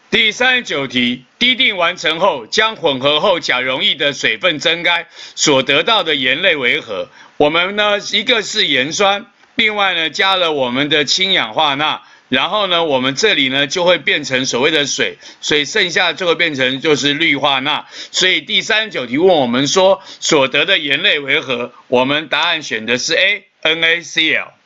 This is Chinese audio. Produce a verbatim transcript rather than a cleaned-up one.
第三十九题，滴定完成后，将混合后钾溶液的水分蒸开，所得到的盐类为何？我们呢，一个是盐酸，另外呢加了我们的氢氧化钠，然后呢，我们这里呢就会变成所谓的水，所以剩下就会变成就是氯化钠。所以第三十九题问我们说，所得的盐类为何？我们答案选的是 A，N A C L。